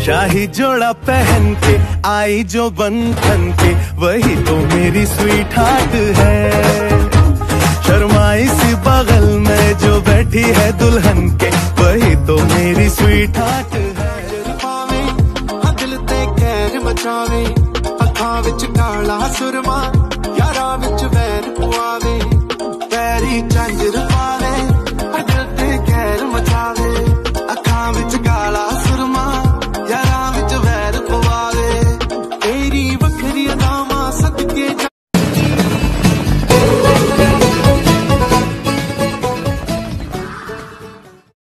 शाही जोड़ा पहन के आई जो बंधन के, वही तो मेरी स्वीट हार्ट है। शर्माई सी बगल में जो बैठी है दुल्हन के, वही तो मेरी स्वीट हार्ट है। दिल ते कहर मचावे, अखां विच काला सुरमा, यारां विच वैर पुआवे, पैरी झांजर